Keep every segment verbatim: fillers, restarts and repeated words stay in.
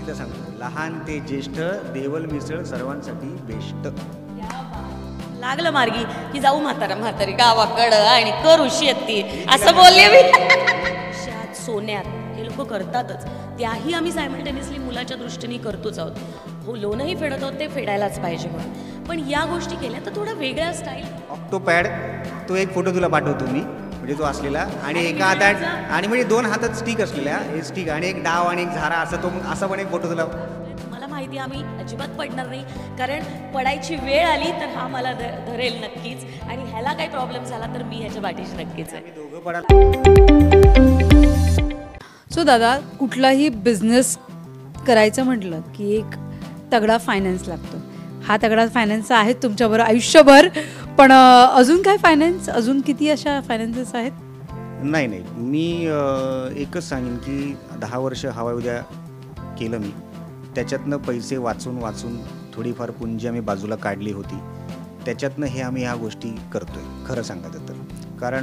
एकदा सांगतो, लहान ते ज्येष्ठ देवल मिसळ सर्वांसाठी बेस्ट. लागलं मार्गी की जाऊ म्हातारा म्हातारी गावाकडं आणि करू शेती असं बोलले मी. शात सोन्यात हे लोक करतातच, त्याही आम्ही सायमल्टेनियसली मुलाच्या दृष्टीने करतोच आहोत. हो, लोनही फेडत आहोत, ते फेडायलाच पाहिजे म्हणून. पण या गोष्टी केल्या तर थोडा वेगळ्या स्टाईल. ऑक्टोपॅड तो एक फोटो तुला पाठवतो मी, म्हणजे तो असलेला, आणि एका हातात आणि म्हणजे दोन हातात स्टिक असलेल्या, हे स्टिक आणि एक डाव आणि एक झारा, असं तो असा पण एक फोटो तुला. मला माहिती आम्ही अजिबात पडणार नाही, कारण पडायची वेळ आली तर हा मला धरेल नक्कीच, आणि ह्याला काही प्रॉब्लेम झाला तर मी ह्याच्या पाठीशी नक्कीच आहे. दोघं पडा. सो दादा, कुठलाही बिझनेस करायचं म्हटलं की एक तगडा फायनान्स लागतो. हा तगडा फायनान्स आहे तुमच्याबरोबर आयुष्यभर, पण अजून काय फायनान्स, अजून किती अशा फायनान्सेस आहेत? नाही नाही मी एकच सांगेन की दहा वर्ष हवा उद्या केलं मी, त्याच्यातनं पैसे वाचून वाचून थोडीफार पुंजी आम्ही बाजूला काढली होती, त्याच्यातनं हे आम्ही ह्या गोष्टी करतोय खरं सांगायचं तर. कारण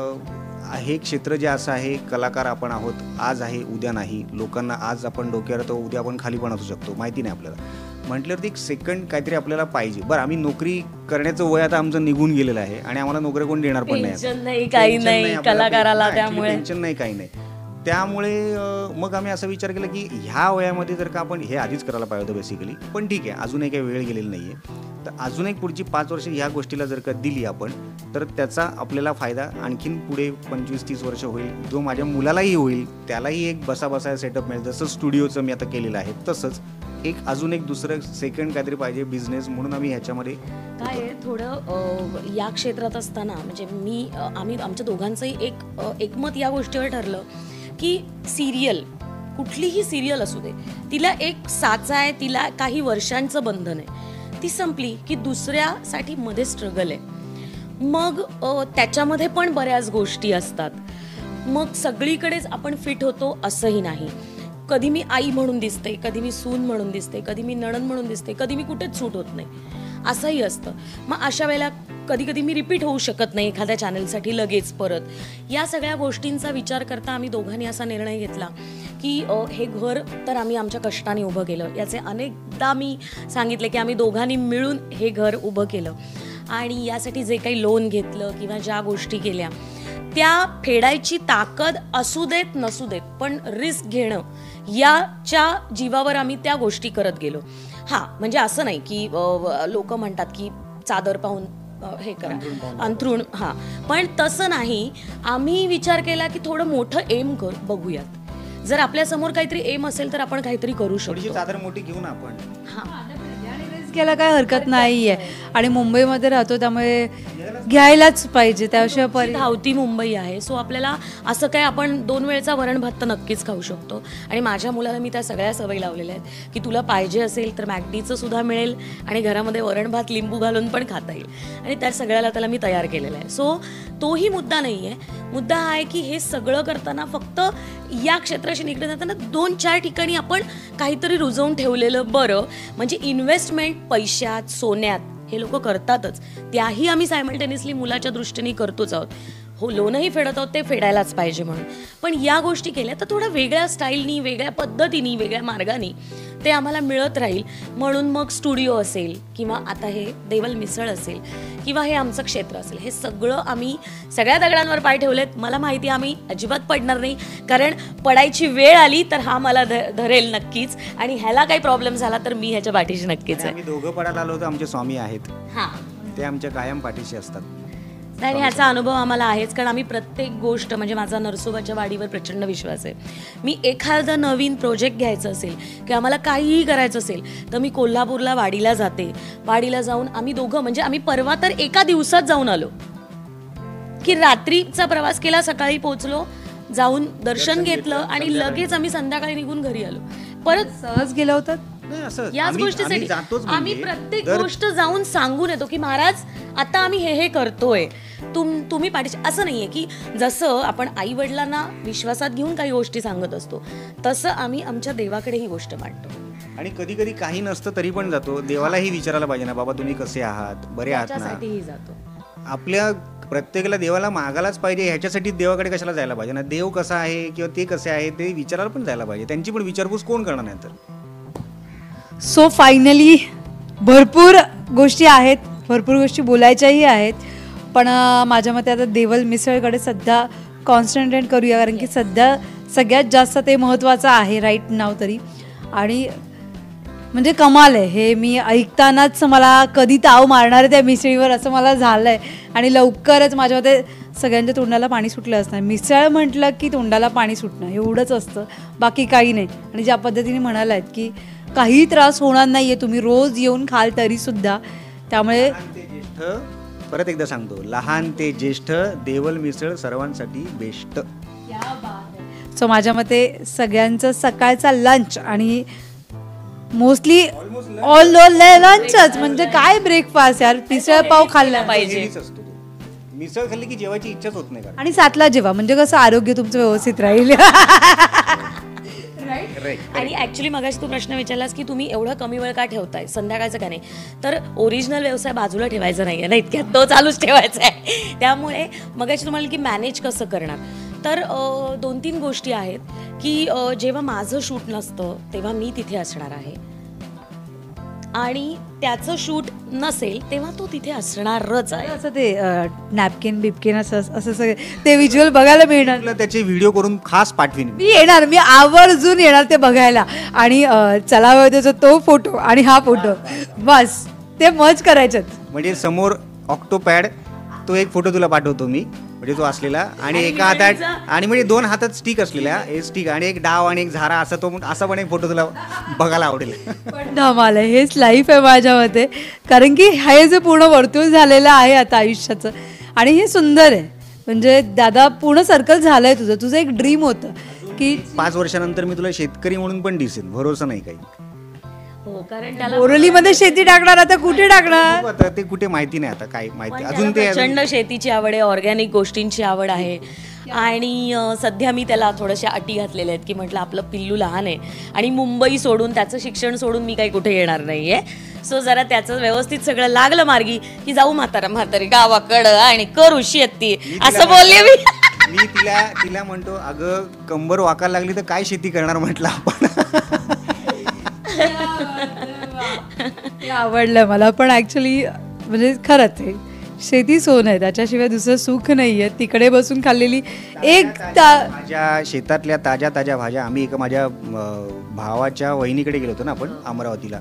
हे क्षेत्र जे असं आहे, कलाकार आपण आहोत, आज आहे उद्या नाही. लोकांना आज आपण डोक्यावर तर उद्या आपण खाली पण असू शकतो, माहिती नाही आपल्याला. म्हटल्यावरती एक सेकंड काहीतरी आपल्याला पाहिजे. बरं, आम्ही नोकरी करण्याचं वय आता आमचं निघून गेलेलं आहे आणि आम्हाला नोकरी कोण देणार पण नाही, काही नाही कलाकाराला, त्यामुळे टेन्शन नाही, काही नाही. त्यामुळे मग आम्ही असा विचार केला की ह्या वयामध्ये जर का आपण हे आधीच करायला पाहिजे होतं बेसिकली, पण ठीक आहे, अजूनही काही वेळ गेलेली नाही आहे, तर अजून एक पुढची पाच वर्ष ह्या गोष्टीला जर का दिली आपण, तर त्याचा आपल्याला फायदा आणखीन पुढे पंचवीस तीस वर्ष होईल, जो माझ्या मुलालाही होईल, त्यालाही एक बसा बसा सेटअप मिळेल. जसं स्टुडिओचं मी आता केलेलं आहे, तसंच एक अजून एक दुसरं सेकंड काहीतरी पाहिजे बिझनेस, म्हणून आम्ही ह्याच्यामध्ये काय आहे. थोडं या क्षेत्रात असताना म्हणजे मी आम्ही आमच्या दोघांचंही एक एकमत या गोष्टीवर ठरलं की सिरियल, कुठलीही सिरियल असू दे, तिला एक साचा आहे, तिला काही वर्षांचं बंधन आहे, ती संपली की दुसऱ्यासाठी मध्ये स्ट्रगल आहे. मग त्याच्यामध्ये पण बऱ्याच गोष्टी असतात. मग सगळीकडेच आपण फिट होतो असंही नाही. कधी मी आई म्हणून दिसते, कधी मी सून म्हणून दिसते, कधी मी नणंद म्हणून दिसते, कधी मी कुठेच सूट होत नाही, असंही असतं. मग अशा वेळेला कधी कधी मी रिपीट होऊ शकत नाही एखाद्या चॅनलसाठी लगेच परत. या सगळ्या गोष्टींचा विचार करता आम्ही दोघांनी असा निर्णय घेतला की हे घर तर आम्ही आमच्या कष्टाने उभं केलं. याचे अनेकदा मी सांगितले की आम्ही दोघांनी मिळून हे घर उभं केलं, आणि यासाठी जे काही लोन घेतलं किंवा ज्या गोष्टी केल्या त्या फेडायची ताकद असू देत नसू देत, पण रिस्क घेणं याच्या जीवावर आम्ही त्या गोष्टी करत गेलो. हां, म्हणजे असं नाही की लोक म्हणतात की चादर पाहून हे करा, अंथरूण, हां, पण तसं नाही. आम्ही विचार केला की थोडं मोठं एम कर बघूयात. जर आपल्या समोर काहीतरी एम असेल तर आपण काहीतरी करू शकतो. चादर मोठी घेऊन आपण हां घ्यायला काय हरकत नाही आहे, आणि मुंबईमध्ये राहतो त्यामुळे घ्यायलाच पाहिजे, त्याशिवाय धावती मुंबई आहे. सो आपल्याला असं काय, आपण दोन वेळचा वरण भात तर नक्कीच खाऊ शकतो. आणि माझ्या मुलाला मी त्या सगळ्या सवयी लावलेल्या आहेत की तुला पाहिजे असेल तर मॅगडीचं सुद्धा मिळेल, आणि घरामध्ये वरण भात लिंबू घालून पण खाता येईल, आणि त्या सगळ्याला त्याला मी तयार केलेलं आहे. सो तोही मुद्दा नाही आहे. मुद्दा हा आहे की हे सगळं करताना फक्त या क्षेत्राशी निगडीत जाताना दोन चार ठिकाणी आपण काहीतरी रुजवून ठेवलेलं बरं. म्हणजे इन्व्हेस्टमेंट पैशात, सोन्यात हे लोक करतातच, त्याही आम्ही सायमल्टेनियसली मुलाच्या दृष्टीने करतोच आहोत. हो, लोनही फेडत आहोत, ते फेडायलाच पाहिजे म्हणून. पण या गोष्टी केल्या तर थोड्या वेगळ्या स्टाईलनी, वेगळ्या पद्धतीने, वेगळ्या मार्गाने ते आम्हाला मिळत राहील. म्हणून मग स्टुडिओ असेल किंवा आता हे देवल मिसळ असेल किंवा हे आमचं क्षेत्र असेल, हे सगळं आम्ही सगळ्या दगडांवर पाय ठेवलेत. मला माहिती आम्ही अजिबात पडणार नाही, कारण पडायची वेळ आली तर हा मला धरेल नक्कीच, आणि ह्याला काही प्रॉब्लेम झाला तर मी ह्याच्या पाठीशी नक्कीच आहे. आम्ही दोघं पडायला आलो तर आमचे स्वामी आहेत, हां, ते आमच्या कायम पाठीशी असतात. आणि ह्याचा अनुभव आम्हाला आहेच, कारण आम्ही प्रत्येक गोष्ट, म्हणजे माझा नरसोबाच्या वाडीवर प्रचंड विश्वास आहे. मी एखादा नवीन प्रोजेक्ट घ्यायचं असेल किंवा आम्हाला काहीही करायचं असेल तर मी कोल्हापूरला वाडीला जाते. वाडीला जाऊन आम्ही दोघं, म्हणजे आम्ही परवा तर एका दिवसात जाऊन आलो की रात्रीचा प्रवास केला, सकाळी पोहोचलो, जाऊन दर्शन घेतलं आणि लगेच आम्ही संध्याकाळी निघून घरी आलो. परत सहज गेला होता. याच गोष्टीसाठी आम्ही प्रत्येक गोष्ट जाऊन सांगून येतो की महाराज आता आम्ही हे हे करतोय, तुम तुम्ही पाठीशी. असं नाहीये की जसं आपण आई वडिलांना विश्वासात घेऊन काही गोष्टी सांगत असतो, तसं आम्ही आमच्या देवाकडे ही गोष्ट मांडतो. आणि कधी कधी काही नसतं तरी पण जातो, देवालाही विचारायला पाहिजे ना, बाबा तुम्ही कसे आहात, बरे आहात ना. त्याच्यासाठीही जातो. आपल्या प्रत्येकाला देवाला मागायलाच पाहिजे, ह्याच्यासाठी देवाकडे कशाला जायला पाहिजे ना. देव कसा आहे किंवा ते कसे आहे ते विचारायला पण जायला पाहिजे. त्यांची पण विचारपूस कोण करणार नाही तर. सो फायनली भरपूर गोष्टी आहेत, भरपूर गोष्टी बोलायच्याही आहेत, पण अं, माझ्या मते आता देवल मिसळकडे सध्या कॉन्सन्ट्रेट करूया, कारण की सध्या सगळ्यात जास्त ते महत्त्वाचं आहे राईट नाव तरी. आणि म्हणजे कमाल आहे हे, मी ऐकतानाच मला कधी ताव मारणार आहे त्या मिसळीवर असं मला झालं आहे. आणि लवकरच माझ्या मते सगळ्यांच्या तोंडाला पाणी सुटलं असणार. मिसळ म्हटलं की तोंडाला पाणी सुटणं एवढंच असतं, बाकी काही नाही. आणि ज्या पद्धतीने म्हणाला आहेत की काही त्रास होणार नाही आहे, तुम्ही रोज येऊन खाल तरीसुद्धा. त्यामुळे लहान ते ज्येष्ठ, परत एकदा सांगतो, लहान ते ज्येष्ठ देवल मिसळ सर्वांसाठी बेस्ट. सो माझ्या मते सगळ्यांचं सकाळचा लंच आणि मोस्टली ऑल लंचच म्हणजे काय ब्रेकफास्ट यार, मिसळ पाव खाल्ला पाहिजे. हेच असतो तो. मिसळ खाल्ली की जेवायची इच्छाच होत नाही. आणि सातला जेवा, म्हणजे कसं आरोग्य तुमचं व्यवस्थित राहील. आणि ऍक्च्युली मगाशी तू प्रश्न विचारलास की तुम्ही एवढा कमी वेळ का ठेवताय, संध्याकाळचं का नाही, तर ओरिजिनल व्यवसाय बाजूला ठेवायचा नाही आहे ना, इतक्यात तो चालूच ठेवायचा आहे. त्यामुळे मगाशी तुम्हाला की मॅनेज कसं करणार, तर अ, दोन तीन गोष्टी आहेत की अ, जेव्हा माझं शूट नसतं तेव्हा मी तिथे असणार आहे, आणि त्याचं शूट नसेल तेव्हा तो तिथे असणारच आहे. असं ते नॅपकिन बिपकिन असं असं सगळे ते व्हिज्युअल बघायला मिळणार. तुला त्याचे व्हिडिओ करून खास पाठवीन. मी येणार, मी आवर्जून येणार ते बघायला. आणि अं, चला त्याचा तो फोटो आणि हा फोटो बस ते मज करायच्यात. म्हणजे समोर ऑक्टोपॅड, तो एक फोटो तुला पाठवतो मी, म्हणजे तो असलेला, आणि एका हातात आणि म्हणजे दोन हातात स्टिक असलेला, हे स्टिक आणि एक डाव आणि एक झारा, असा तो असा पण एक फोटो तुला बघायला आवडेल. पण धमाल आहे, हेच लाईफ आहे माझ्या मते. कारण की हे जे पूर्ण वर्तुळ झालेलं आहे आता आयुष्याचं, आणि हे सुंदर आहे. म्हणजे दादा पूर्ण सर्कल झालंय तुझं, तुझं एक ड्रीम होतं की पाच वर्षानंतर मी तुला शेतकरी म्हणून पण दिसेन, भरोसा नाही काही. हो, कारण त्याला बोरलीमध्ये शेती टाकणार, आता कुठे टाकणार? बघू आता ते कुठे माहिती नाही, आता काय माहिती पण अजून त्याला ते प्रचंड शेतीची आवड आहे, ऑर्गॅनिक गोष्टींची आवड आहे. आणि अ, सध्या मी त्याला थोड्याशा अटी घातलेल्या आहेत की म्हटलं आपलं पिल्लू लहान आहे आणि मुंबई सोडून, त्याचं शिक्षण सोडून मी काही कुठे येणार नाही आहे. सो जरा त्याचं व्यवस्थित सगळं लागलं मार्गी की जाऊ म्हातारा म्हातारी गावाकडं आणि करू शेती, असं बोलले मी. मी तिला तिला म्हणतो, अगं कंबर वाकायला लागली तर काय शेती करणार म्हटलं आपण. ते आवडलं मला पण ॲक्च्युली. म्हणजे खरंच आहे, शेती सोन आहे, त्याच्याशिवाय दुसरं सुख नाही आहे. तिकडे बसून खाल्लेली एक ता माझ्या शेतातल्या ताज्या ताज्या भाज्या, आम्ही एका माझ्या अं, भावाच्या वहिनीकडे गेलो होतो ना आपण अमरावतीला,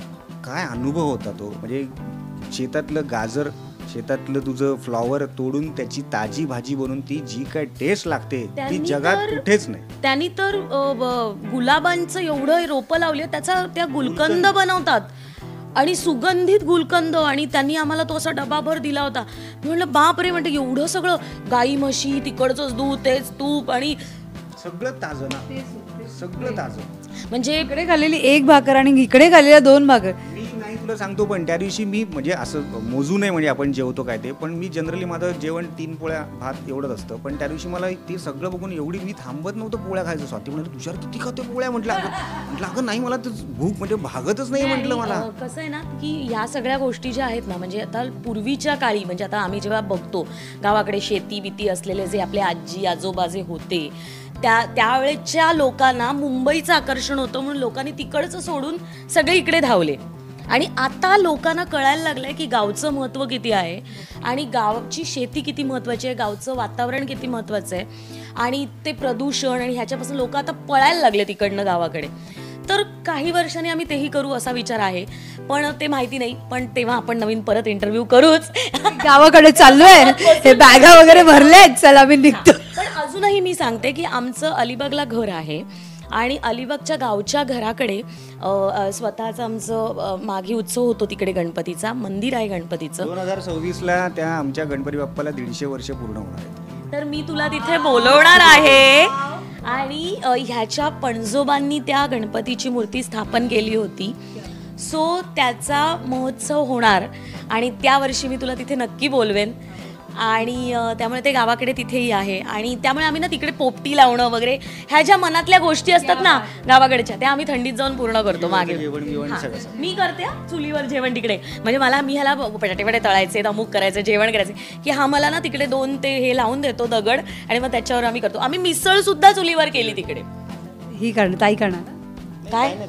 काय अनुभव होता तो. म्हणजे शेतातलं गाजर, शेतातलं तुझं फ्लॉवर तोडून त्याची ताजी भाजी बनवून ती जी काय टेस्ट लागते ती त्यांनी जगात तर- कुठेच नाही. त्यांनी तर अ, ब- गुलाबांचं एवढं रोपं लावले, त्याचा त्या गुलकंद बनवतात आणि सुगंधित गुलकंद, आणि त्यांनी आम्हाला तो असा डबाभर दिला होता. मी म्हटलं बाप रे, म्हणते एवढं सगळं, गाई म्हशी, तिकडचंच दूध, तेच तूप, आणि सगळं ताजं ना, सगळं ताजं. म्हणजे इकडे खाल्लेली एक भाकर आणि इकडे खाल्लेल्या दोन भाकर. मी नाही तुला सांगतो, पण त्या दिवशी मी म्हणजे असं मोजू नये म्हणजे आपण जेवतो काय ते, पण मी जनरली माझं जेवण तीन पोळ्या भात एवढंच असतं. पण त्या दिवशी मला ते सगळं बघून एवढी मी थांबत नव्हतं पोळ्या खायचं. स्वाती म्हणलं तुषार किती खातो पोळ्या, म्हटलं अगं म्हटलं अगं नाही, मला तर भूक म्हणजे भागतच नाही म्हटलं मला. अ, कसं आहे ना की ह्या सगळ्या गोष्टी ज्या आहेत ना, म्हणजे आता पूर्वीच्या काळी, म्हणजे आता आम्ही जेव्हा बघतो गावाकडे शेती बिती असलेले जे आपले आजी आजोबा जे होते, त्या त्यावेळेच्या लोकांना मुंबईचं आकर्षण होतं, म्हणून लोकांनी तिकडचं सोडून सगळे इकडे धावले. आणि आता लोकांना कळायला लागलंय की गावचं महत्त्व किती आहे, आणि गावची शेती किती महत्त्वाची आहे, गावचं वातावरण किती महत्त्वाचं आहे, आणि ते प्रदूषण आणि ह्याच्यापासून लोक आता पळायला लागले तिकडनं गावाकडे. तर काही वर्षांनी आम्ही तेही करू असा विचार आहे, पण ते माहिती नाही. पण तेव्हा आपण नवीन परत इंटरव्ह्यू करूच. गावाकडे चाललोय, हे बॅगा वगैरे भरलेत, चला मी निघतो. पण अजूनही मी सांगते की आमचं अलिबागला घर आहे, आणि अलिबागच्या गावच्या घराकडे अ, अ, स्वतःचं आमचं अ, मागे उत्सव होतो तिकडे, गणपतीचा मंदिर आहे गणपतीचं. दोन हजार सव्वीस ला त्या आमच्या गणपती बाप्पाला दीडशे वर्ष पूर्ण होणार आहेत. तर मी तुला तिथे बोलवणार आहे. आणि अ, ह्याच्या पणजोबांनी त्या गणपतीची मूर्ती स्थापन केली होती. सो त्याचा महोत्सव होणार, आणि त्या वर्षी मी तुला तिथे नक्की बोलवेन. आणि अ, त्यामुळे ते गावाकडे तिथेही आहे, आणि त्यामुळे आम्ही ना तिकडे पोपटी लावणं वगैरे ह्या ज्या मनातल्या गोष्टी असतात ना गावाकडच्या, त्या आम्ही थंडीत जाऊन पूर्ण करतो. मागे जेवण बिवण हां, सगळं मी करते हा, चुलीवर जेवण तिकडे. म्हणजे मला, मी ह्याला बटाटे वडे तळायचे, अमुक करायचं, जेवण करायचे, की हा मला ना तिकडे दोन ते हे लावून देतो दगड, आणि मग त्याच्यावर आम्ही करतो. आम्ही मिसळ सुद्धा चुलीवर केली तिकडे. ही करणार, ताई करणार. काय नाही करणार.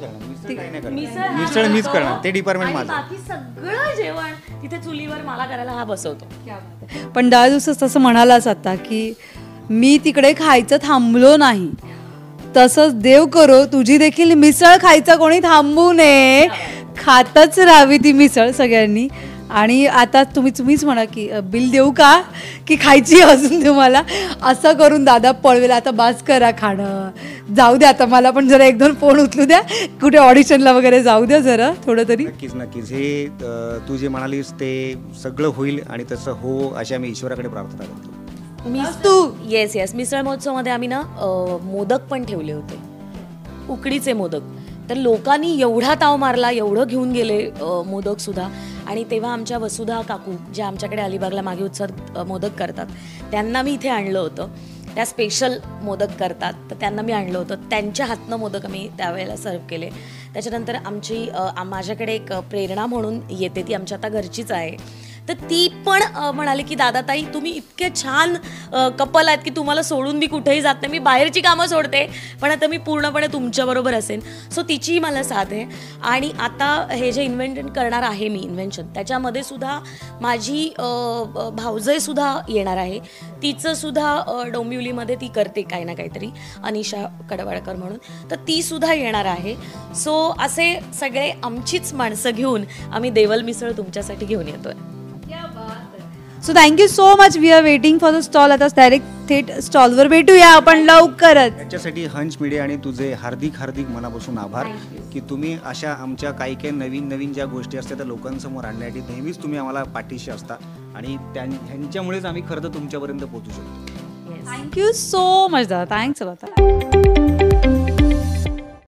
काही नाही करणार. मिसळ हा मिसळ मीच करतो करणार, ते डिपार्टमेंट आणि माझं. बाकी सगळं जेवण तिथे चुलीवर मला करायला हा बसवतो. पण दहा दिवसात तसं म्हणालास आता की मी तिकडे खायचं थांबलो नाही, तसंच देव करो तुझी देखील मिसळ खायचं कोणी थांबू नये, खातच राहावी ती मिसळ सगळ्यांनी. आणि आता तुम्ही तुम्हीच म्हणा की अ, बिल देऊ का की खायची अजून तुम्हाला, असं करून दादा पळवेल आता बास करा खाणं, जाऊ द्या आता मला पण जरा एक दोन फोन उचलू द्या, कुठे ऑडिशनला वगैरे जाऊ द्या जरा थोडं तरी. नक्कीच नक्कीच हे अ, तू जे म्हणालीस ते सगळं होईल आणि तसं हो अशी आम्ही ईश्वराकडे प्रार्थना करतो. तू येस येस मिसळ महोत्सवमध्ये आम्ही ना अ, मोदक पण ठेवले होते, उकडीचे मोदक. तर लोकांनी एवढा ताव मारला, एवढं घेऊन गेले अ, मोदक सुद्धा. आणि तेव्हा आमच्या वसुधा काकू ज्या आमच्याकडे अलिबागला मागे उत्सव मोदक करतात त्यांना मी इथे आणलं होतं. त्या स्पेशल मोदक करतात तर त्यांना मी आणलं होतं, त्यांच्या हातनं मोदक आम्ही त्यावेळेला सर्व केले. त्याच्यानंतर आमची अ, माझ्याकडे एक प्रेरणा म्हणून येते, ती आमच्या आता घरचीच आहे. तर ती पण अ, म्हणाले की दादा ताई तुम्ही इतके छान कपल आहेत की तुम्हाला सोडून मी कुठेही जात नाही, मी बाहेरची कामं सोडते पण आता मी पूर्णपणे तुमच्याबरोबर असेन. सो तिचीही मला साथ आहे. आणि आता हे जे इन्व्हेंशन करणार आहे मी इन्व्हेंशन त्याच्यामध्ये सुद्धा माझी अ, अ, भावजयसुद्धा येणार आहे. तिचं सुद्धा अ, डोंबिवलीमध्ये ती करते काही ना काहीतरी, अनिशा कडवाळकर म्हणून, तर ती सुद्धा येणार आहे. सो असे सगळे आमचीच माणसं घेऊन आम्ही देवल मिसळ तुमच्यासाठी घेऊन येतोय. So thank you so much. We are waiting for the stall. आता डायरेक्ट थेट स्टॉलवर भेटूया आपण लवकरच. याच्यासाठी हंच मीडिया आणि तुझे हार्दिक हार्दिक मनापासून आभार की तुम्ही अशा आमच्या काही काही नवीन नवीन ज्या गोष्टी असतात त्या लोकांसमोर आणण्यासाठी नेहमीच तुम्ही आम्हाला पाठीशी असता आणि त्या ह्यांच्यामुळेच आम्ही खरं तर तुमच्यापर्यंत पोहोचू शकतो. थँक्यू सो मच दादा. Thanks a lot.